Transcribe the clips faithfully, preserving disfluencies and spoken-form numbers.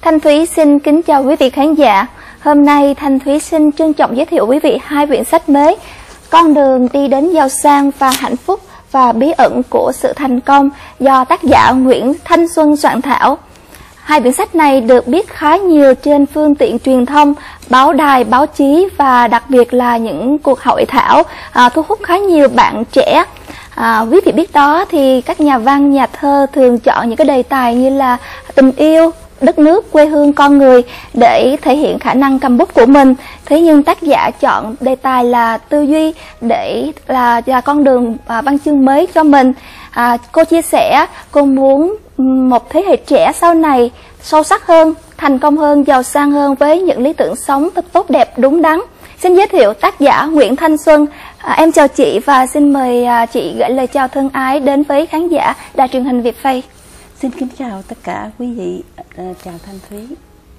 Thanh Thúy xin kính chào quý vị khán giả. Hôm nay Thanh Thúy xin trân trọng giới thiệu quý vị hai quyển sách mới: Con đường đi đến giàu sang và hạnh phúc và Bí ẩn của sự thành công do tác giả Nguyễn Thanh Xuân soạn thảo. Hai quyển sách này được biết khá nhiều trên phương tiện truyền thông, báo đài, báo chí và đặc biệt là những cuộc hội thảo à, thu hút khá nhiều bạn trẻ. À, quý vị biết đó thì các nhà văn, nhà thơ thường chọn những cái đề tài như là tình yêu, đất nước, quê hương, con người để thể hiện khả năng cầm bút của mình. Thế nhưng tác giả chọn đề tài là tư duy để là, là con đường à, văn chương mới cho mình. À, cô chia sẻ cô muốn một thế hệ trẻ sau này sâu sắc hơn, thành công hơn, giàu sang hơn với những lý tưởng sống thật tốt đẹp, đúng đắn. Xin giới thiệu tác giả Nguyễn Thanh Xuân. À, em chào chị và xin mời à, chị gửi lời chào thân ái đến với khán giả đài truyền hình Việt Phây. Xin kính chào tất cả quý vị, uh, chào Thanh Thúy.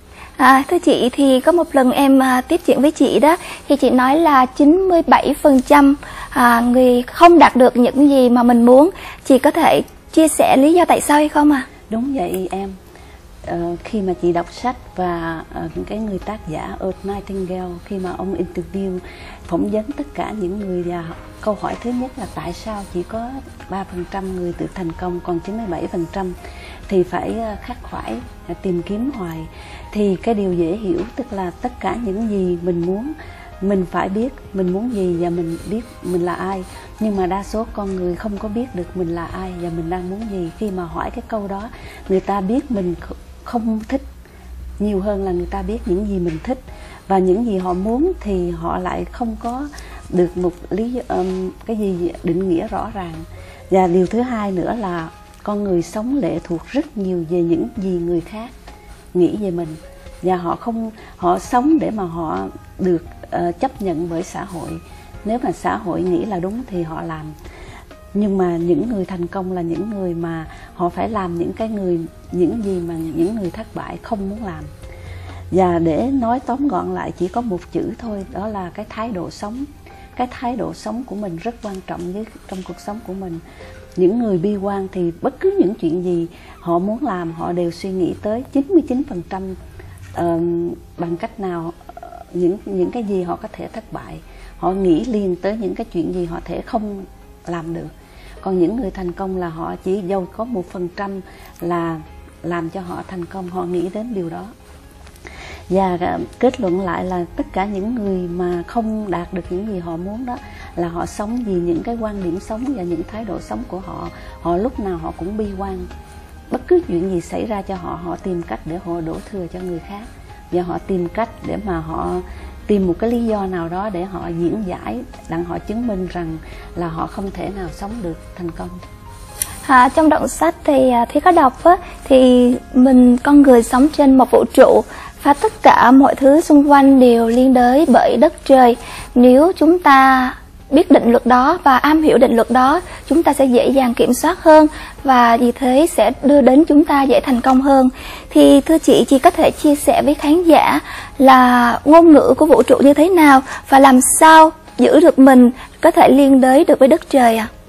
À, thưa chị, thì có một lần em à, tiếp chuyện với chị đó, thì chị nói là chín mươi bảy phần trăm à, người không đạt được những gì mà mình muốn. Chị có thể chia sẻ lý do tại sao hay không ạ? À? Đúng vậy em. Uh, khi mà chị đọc sách và uh, cái người tác giả Earl Nightingale, khi mà ông interview, phỏng vấn tất cả những người già, câu hỏi thứ nhất là tại sao chỉ có ba phần trăm người tự thành công, còn chín mươi bảy phần trăm thì phải uh, khắc khoải, uh, tìm kiếm hoài. Thì cái điều dễ hiểu, tức là tất cả những gì mình muốn, mình phải biết mình muốn gì và mình biết mình là ai. Nhưng mà đa số con người không có biết được mình là ai và mình đang muốn gì. Khi mà hỏi cái câu đó, người ta biết mình không thích nhiều hơn là người ta biết những gì mình thích, và những gì họ muốn thì họ lại không có được một lý um, cái gì định nghĩa rõ ràng. Và điều thứ hai nữa là con người sống lệ thuộc rất nhiều về những gì người khác nghĩ về mình, và họ không họ sống để mà họ được uh, chấp nhận bởi xã hội. Nếu mà xã hội nghĩ là đúng thì họ làm. Nhưng mà những người thành công là những người mà họ phải làm những cái người những gì mà những người thất bại không muốn làm. Và để nói tóm gọn lại chỉ có một chữ thôi, đó là cái thái độ sống. Cái thái độ sống của mình rất quan trọng với trong cuộc sống của mình. Những người bi quan thì bất cứ những chuyện gì họ muốn làm, họ đều suy nghĩ tới chín mươi chín phần trăm uh, bằng cách nào, uh, những những cái gì họ có thể thất bại. Họ nghĩ liền tới những cái chuyện gì họ thể không làm được. Còn những người thành công là họ chỉ dầu có một phần trăm là làm cho họ thành công, họ nghĩ đến điều đó. Và kết luận lại là tất cả những người mà không đạt được những gì họ muốn đó là họ sống vì những cái quan điểm sống và những thái độ sống của họ. Họ lúc nào họ cũng bi quan. Bất cứ chuyện gì xảy ra cho họ, họ tìm cách để họ đổ thừa cho người khác. Và họ tìm cách để mà họ tìm một cái lý do nào đó để họ diễn giải, đặng họ chứng minh rằng là họ không thể nào sống được thành công. À, trong đoạn sách thì Thúy có đọc á, thì mình con người sống trên một vũ trụ và tất cả mọi thứ xung quanh đều liên đới bởi đất trời. Nếu chúng ta biết định luật đó và am hiểu định luật đó, chúng ta sẽ dễ dàng kiểm soát hơn và vì thế sẽ đưa đến chúng ta dễ thành công hơn. Thì thưa chị, chị có thể chia sẻ với khán giả là ngôn ngữ của vũ trụ như thế nào và làm sao giữ được mình có thể liên đới được với đất trời ạ? À?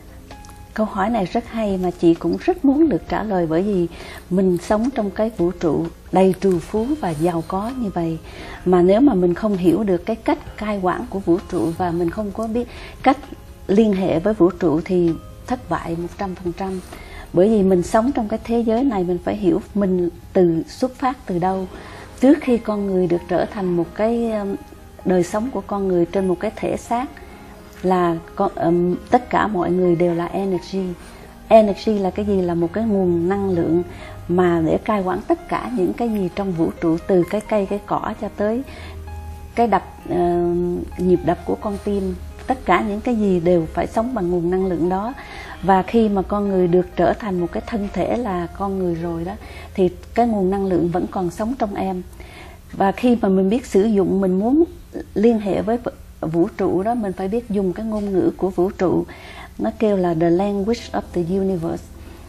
Câu hỏi này rất hay mà chị cũng rất muốn được trả lời, bởi vì mình sống trong cái vũ trụ đầy trù phú và giàu có như vậy. Mà nếu mà mình không hiểu được cái cách cai quản của vũ trụ và mình không có biết cách liên hệ với vũ trụ thì thất bại một trăm phần trăm. Bởi vì mình sống trong cái thế giới này, mình phải hiểu mình từ xuất phát từ đâu. Trước khi con người được trở thành một cái đời sống của con người trên một cái thể xác, là con, um, tất cả mọi người đều là energy. Energy là cái gì? Là một cái nguồn năng lượng mà để cai quản tất cả những cái gì trong vũ trụ, từ cái cây, cái cỏ cho tới cái đập uh, nhịp đập của con tim. Tất cả những cái gì đều phải sống bằng nguồn năng lượng đó. Và khi mà con người được trở thành một cái thân thể là con người rồi đó, thì cái nguồn năng lượng vẫn còn sống trong em. Và khi mà mình biết sử dụng, mình muốn liên hệ với vũ trụ đó, mình phải biết dùng cái ngôn ngữ của vũ trụ. Nó kêu là the language of the universe.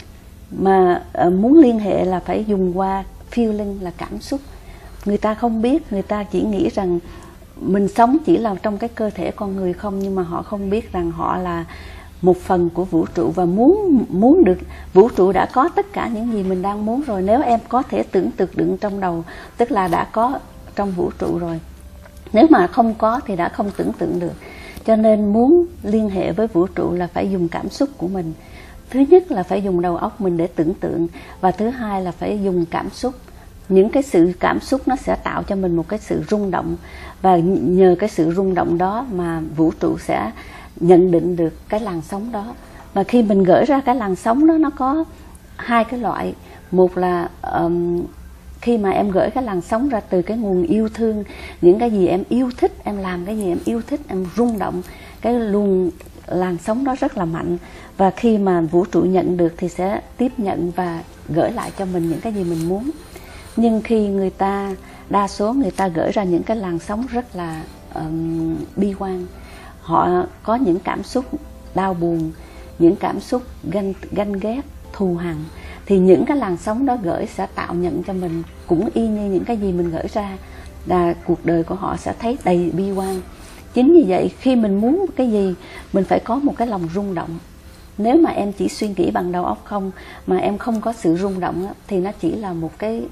Mà uh, muốn liên hệ là phải dùng qua feeling, là cảm xúc. Người ta không biết, người ta chỉ nghĩ rằng mình sống chỉ là trong cái cơ thể con người không, nhưng mà họ không biết rằng họ là một phần của vũ trụ và muốn muốn được vũ trụ đã có tất cả những gì mình đang muốn rồi. Nếu em có thể tưởng tượng đựng trong đầu, tức là đã có trong vũ trụ rồi. Nếu mà không có thì đã không tưởng tượng được. Cho nên muốn liên hệ với vũ trụ là phải dùng cảm xúc của mình. Thứ nhất là phải dùng đầu óc mình để tưởng tượng, và thứ hai là phải dùng cảm xúc. Những cái sự cảm xúc nó sẽ tạo cho mình một cái sự rung động, và nhờ cái sự rung động đó mà vũ trụ sẽ nhận định được cái làn sóng đó. Và khi mình gửi ra cái làn sóng đó, nó có hai cái loại. Một là um, khi mà em gửi cái làn sóng ra từ cái nguồn yêu thương, những cái gì em yêu thích, em làm cái gì em yêu thích, em rung động, cái luồng làn sóng đó rất là mạnh. Và khi mà vũ trụ nhận được thì sẽ tiếp nhận và gửi lại cho mình những cái gì mình muốn. Nhưng khi người ta, đa số người ta gửi ra những cái làn sóng rất là um, bi quan, họ có những cảm xúc đau buồn, những cảm xúc ganh, ganh ghét, thù hằn, thì những cái làn sóng đó gửi sẽ tạo nhận cho mình cũng y như những cái gì mình gửi ra, là cuộc đời của họ sẽ thấy đầy bi quan. Chính vì vậy khi mình muốn cái gì, mình phải có một cái lòng rung động. Nếu mà em chỉ suy nghĩ bằng đầu óc không, mà em không có sự rung động á, thì nó chỉ là một cái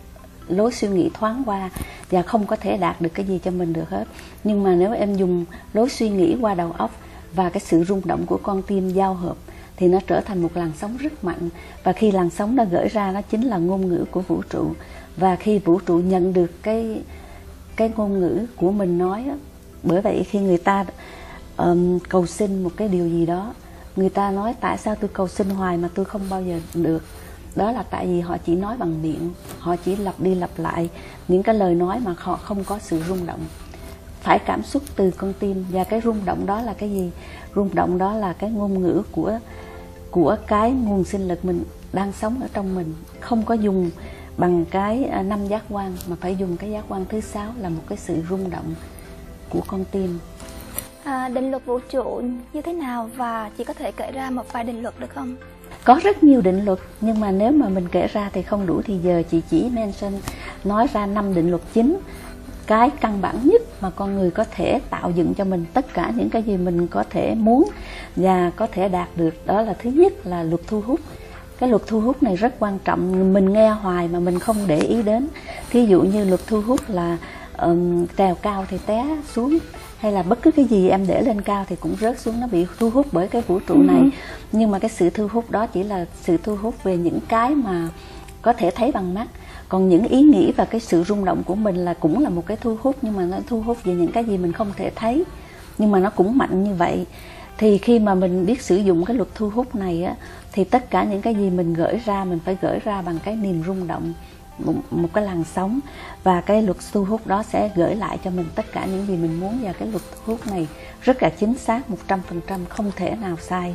lối suy nghĩ thoáng qua và không có thể đạt được cái gì cho mình được hết. Nhưng mà nếu em dùng lối suy nghĩ qua đầu óc và cái sự rung động của con tim giao hợp thì nó trở thành một làn sóng rất mạnh. Và khi làn sóng đó gửi ra, nó chính là ngôn ngữ của vũ trụ. Và khi vũ trụ nhận được cái cái ngôn ngữ của mình nói á, bởi vậy khi người ta um, cầu xin một cái điều gì đó, người ta nói tại sao tôi cầu xin hoài mà tôi không bao giờ được. Đó là tại vì họ chỉ nói bằng miệng, họ chỉ lặp đi lặp lại những cái lời nói mà họ không có sự rung động. Phải cảm xúc từ con tim, và cái rung động đó là cái gì? Rung động đó là cái ngôn ngữ của của cái nguồn sinh lực mình đang sống ở trong mình. Không có dùng bằng cái năm giác quan, mà phải dùng cái giác quan thứ sáu là một cái sự rung động của con tim. À, định luật vũ trụ như thế nào, và chỉ có thể kể ra một vài định luật được không? Có rất nhiều định luật, nhưng mà nếu mà mình kể ra thì không đủ, thì giờ chị chỉ mention nói ra năm định luật chính, cái căn bản nhất mà con người có thể tạo dựng cho mình tất cả những cái gì mình có thể muốn và có thể đạt được. Đó là thứ nhất là luật thu hút. Cái luật thu hút này rất quan trọng, mình nghe hoài mà mình không để ý đến. Thí dụ như luật thu hút là um, trèo cao thì té xuống, hay là bất cứ cái gì em để lên cao thì cũng rớt xuống, nó bị thu hút bởi cái vũ trụ này. Ừ. Nhưng mà cái sự thu hút đó chỉ là sự thu hút về những cái mà có thể thấy bằng mắt. Còn những ý nghĩ và cái sự rung động của mình là cũng là một cái thu hút, nhưng mà nó thu hút về những cái gì mình không thể thấy, nhưng mà nó cũng mạnh như vậy. Thì khi mà mình biết sử dụng cái luật thu hút này á, thì tất cả những cái gì mình gửi ra, mình phải gửi ra bằng cái niềm rung động, một, một cái làn sóng, và cái luật thu hút đó sẽ gửi lại cho mình tất cả những gì mình muốn. Và cái luật thu hút này rất là chính xác, một trăm phần trăm, không thể nào sai.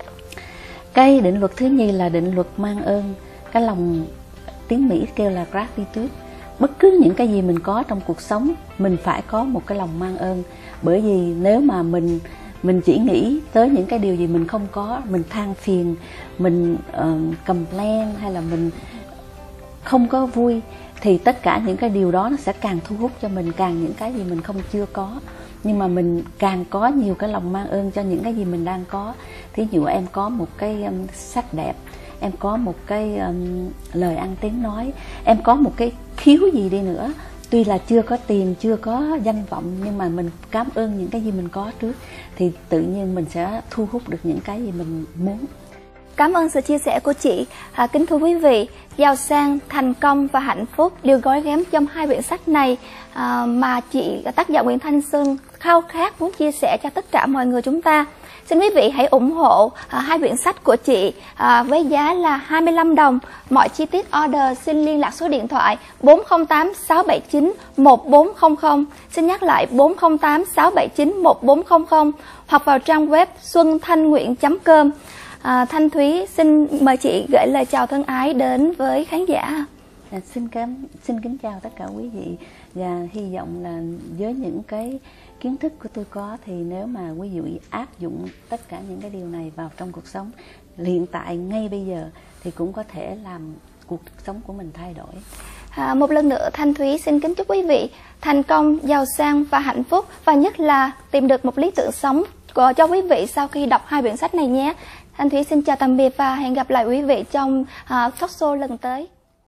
Cái định luật thứ nhì là định luật mang ơn. Cái lòng, tiếng Mỹ kêu là gratitude. Bất cứ những cái gì mình có trong cuộc sống, mình phải có một cái lòng mang ơn. Bởi vì nếu mà mình mình chỉ nghĩ tới những cái điều gì mình không có, mình than phiền, mình uh, complain, hay là mình không có vui, thì tất cả những cái điều đó nó sẽ càng thu hút cho mình càng những cái gì mình không chưa có. Nhưng mà mình càng có nhiều cái lòng mang ơn cho những cái gì mình đang có. Thí dụ em có một cái um, sắc đẹp, em có một cái um, lời ăn tiếng nói, em có một cái khiếu gì đi nữa, tuy là chưa có tiền, chưa có danh vọng, nhưng mà mình cảm ơn những cái gì mình có trước, thì tự nhiên mình sẽ thu hút được những cái gì mình muốn. Cảm ơn sự chia sẻ của chị. À, kính thưa quý vị, giàu sang, thành công và hạnh phúc đều gói ghém trong hai quyển sách này à, mà chị tác giả Nguyễn Thanh Xuân khao khát muốn chia sẻ cho tất cả mọi người chúng ta. Xin quý vị hãy ủng hộ à, hai quyển sách của chị à, với giá là hai mươi lăm đồng. Mọi chi tiết order xin liên lạc số điện thoại bốn không tám sáu bảy chín một bốn không không. Xin nhắc lại bốn không tám sáu bảy chín một bốn không không, hoặc vào trang web xuân thanh nguyện chấm com. À, Thanh Thúy xin mời chị gửi lời chào thân ái đến với khán giả. À, xin cảm xin kính chào tất cả quý vị, và hy vọng là với những cái kiến thức của tôi có, thì nếu mà quý vị áp dụng tất cả những cái điều này vào trong cuộc sống hiện tại ngay bây giờ thì cũng có thể làm cuộc sống của mình thay đổi. À, một lần nữa Thanh Thúy xin kính chúc quý vị thành công, giàu sang và hạnh phúc, và nhất là tìm được một lý tưởng sống uh, cho quý vị sau khi đọc hai quyển sách này nhé. Thanh Thúy xin chào tạm biệt và hẹn gặp lại quý vị trong uh, talk show lần tới.